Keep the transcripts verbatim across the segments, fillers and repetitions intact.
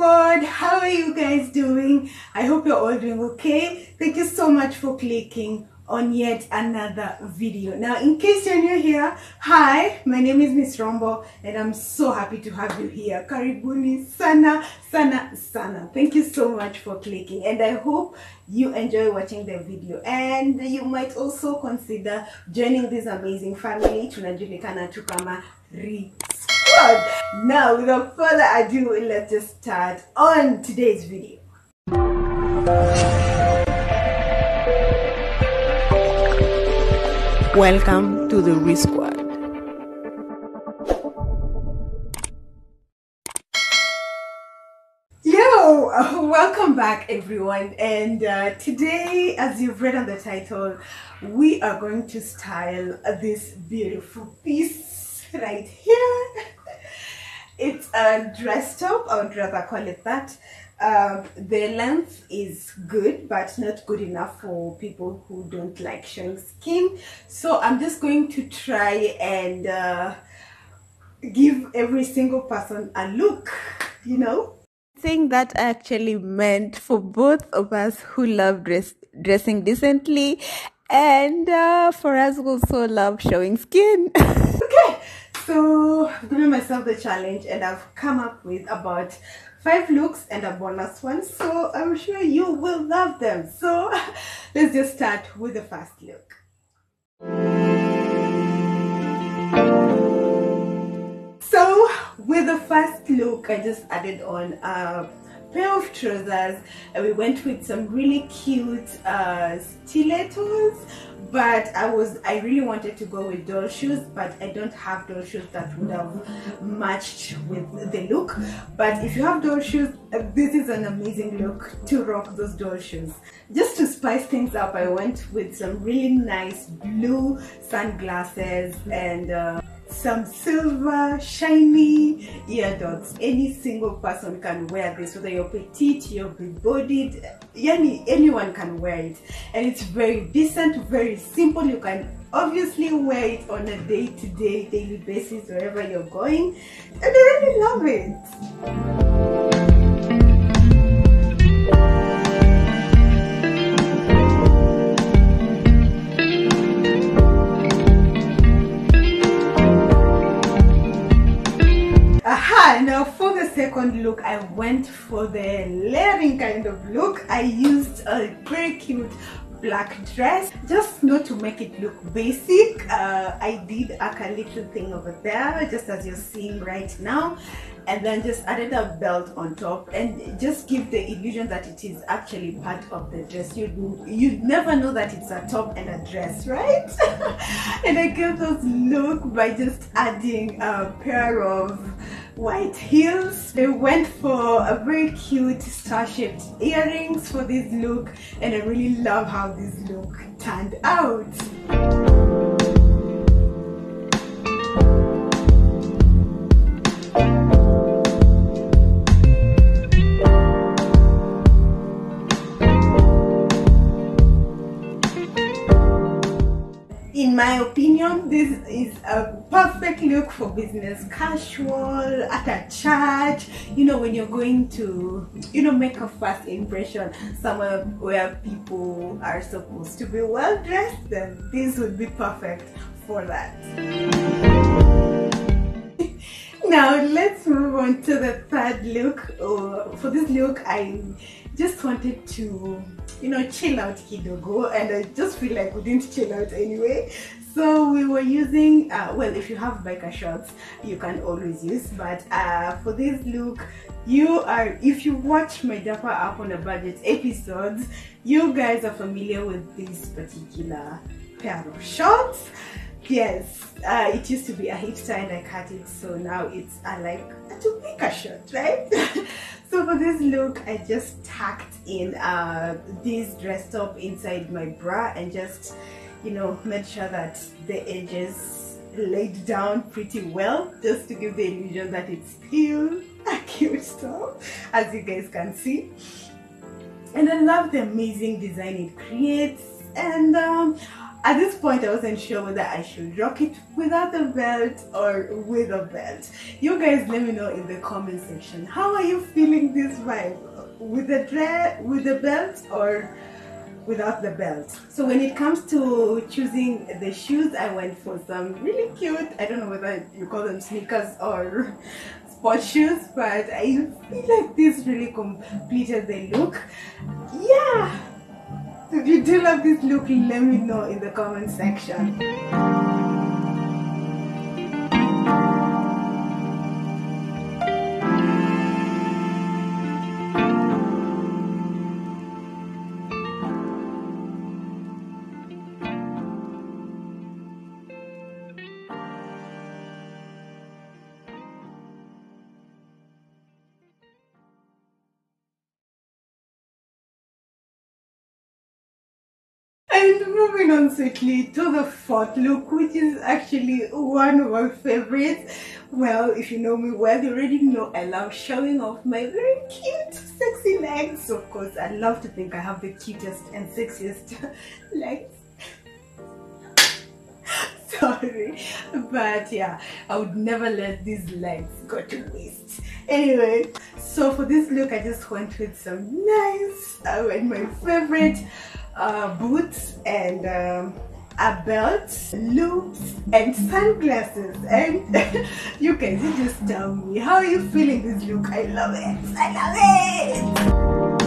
Squad, how are you guys doing? I hope you're all doing okay. Thank you so much for clicking on yet another video. Now, in case you're new here, hi, my name is Miss Rombo and I'm so happy to have you here. Karibuni sana sana sana. Thank you so much for clicking and I hope you enjoy watching the video, and you might also consider joining this amazing family. Tunajulikana tu kama Ri Squad. Now, without further ado, let's just start on today's video. Welcome to the Ri Squad. Yo, uh, welcome back everyone, and uh, today, as you've read on the title, we are going to style this beautiful piece right here. It's a dress top, I would rather call it that. Um, the length is good, but not good enough for people who don't like showing skin. So I'm just going to try and uh, give every single person a look, you know. Thing that actually meant for both of us who love dress dressing decently, and uh, for us who also love showing skin. Okay, so I've given myself the challenge and I've come up with about five looks and a bonus one, so I'm sure you will love them. So let's just start with the first look. So with the first look, I just added on a pair of trousers and we went with some really cute uh, stilettos, but I was I really wanted to go with doll shoes, but I don't have doll shoes that would have matched with the look. But if you have doll shoes, uh, this is an amazing look to rock those doll shoes. Just to spice things up, I went with some really nice blue sunglasses and uh, some silver shiny ear dots. Any single person can wear this, whether you're petite, you're big-bodied, yani anyone can wear it, and it's very decent, very simple. You can obviously wear it on a day-to-day, daily basis wherever you're going, and I really love it. Aha, now for the second look, I went for the layering kind of look. I used a very cute black dress, just not to make it look basic. uh, I did a little thing over there, just as you're seeing right now, and then just added a belt on top and just give the illusion that it is actually part of the dress. You'd, you'd never know that it's a top and a dress, right? And I gave those look by just adding a pair of white heels. They went for a very cute star-shaped earrings for this look, and I really love how this look turned out. In my opinion, this is a perfect look for business casual, at a church, you know, when you're going to, you know, make a first impression somewhere where people are supposed to be well dressed, then this would be perfect for that. Now let's move on to the third look. Uh, for this look, I just wanted to, you know, chill out kidogo, and I just feel like we didn't chill out anyway. So we were using, uh, well, if you have biker shorts, you can always use, but uh, for this look, you are, if you watch my Dapper Up on a Budget episodes, you guys are familiar with this particular pair of shorts. Yes, uh, it used to be a hipster and I cut it, so now it's a, like a two-picker shirt, right? So for this look, I just tucked in uh, this dress top inside my bra and just, you know, made sure that the edges laid down pretty well, just to give the illusion that it's still a cute top, as you guys can see. And I love the amazing design it creates, and um, at this point I wasn't sure whether I should rock it without a belt or with a belt. You guys let me know in the comment section, how are you feeling this vibe? With the dress, with the belt, or without the belt? So when it comes to choosing the shoes, I went for some really cute, I don't know whether you call them sneakers or sport shoes, but I feel like this really completed the look. Yeah, if you do love this look, let me know in the comment section. And moving on swiftly to the fourth look, which is actually one of my favorites. Well, if you know me well, you already know I love showing off my very cute, sexy legs. Of course, I love to think I have the cutest and sexiest legs. Sorry, but yeah, I would never let these legs go to waste. Anyway, so for this look, I just went with some nice, uh, and my favorite uh, boots and um, a belt, loops, and sunglasses. And you guys, you just tell me, how are you feeling this look? I love it. I love it.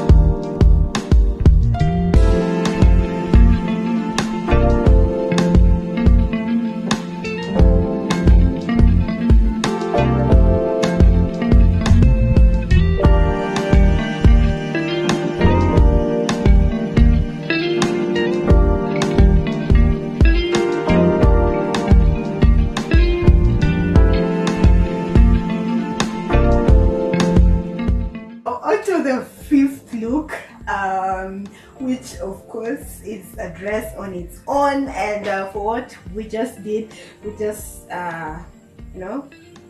To the fifth look, um, which of course is a dress on its own, and uh, for what we just did, we just uh, you know,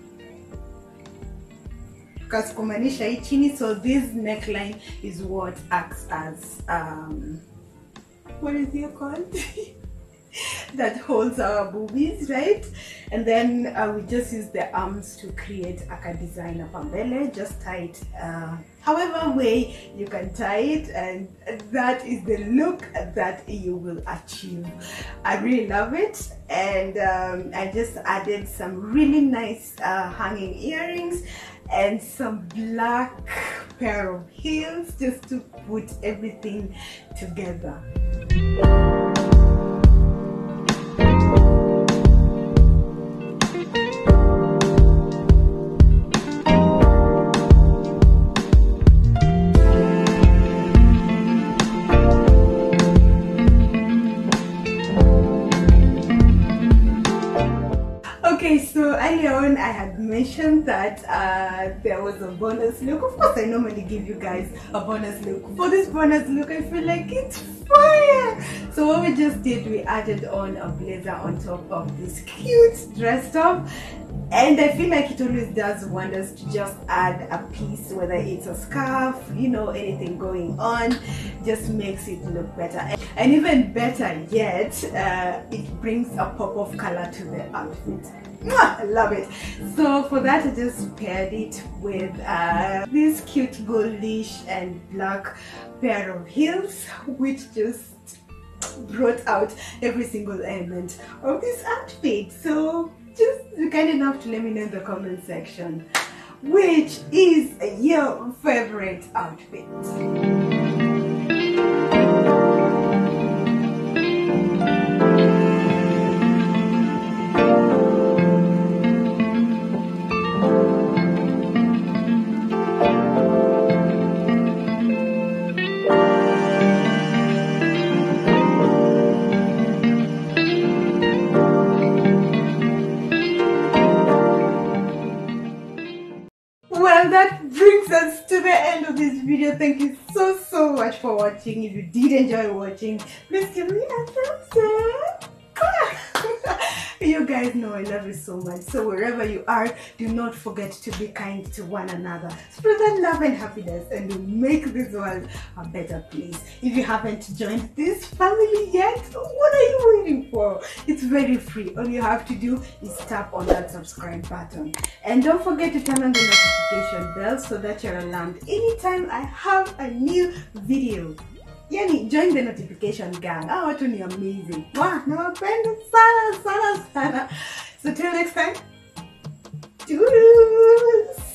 kaskumanisha hii chini. So this neckline is what acts as um, what is it called? That holds our boobies, right? And then uh, we just use the arms to create a design of ambele. Just tie it uh, however way you can tie it, and that is the look that you will achieve. I really love it, and um, I just added some really nice uh, hanging earrings and some black pair of heels just to put everything together. Okay, so earlier on I had mentioned that uh, there was a bonus look. Of course, I normally give you guys a bonus look. For this bonus look, I feel like it's fire. So what we just did, we added on a blazer on top of this cute dress top. And I feel like it always does wonders to just add a piece, whether it's a scarf, you know, anything going on, just makes it look better. And even better yet, uh, it brings a pop of color to the outfit. I love it. So for that, I just paired it with uh, this cute goldish and black pair of heels, which just brought out every single element of this outfit. So just be kind enough to let me know in the comment section, which is your favorite outfit. Well, that brings us to the end of this video. Thank you so so much for watching. If you did enjoy watching, please give me a thumbs up. You guys know I love you so much. So wherever you are, do not forget to be kind to one another. Spread that love and happiness, and make this world a better place. If you haven't joined this family yet, what are you you waiting for? It's very free. All you have to do is tap on that subscribe button. And don't forget to turn on the notification bell so that you're alarmed anytime I have a new video. Yani, join the notification gang. Ah, watu ni amazing. Wah, nawapenda sana sana sana. So till next time. Toodles!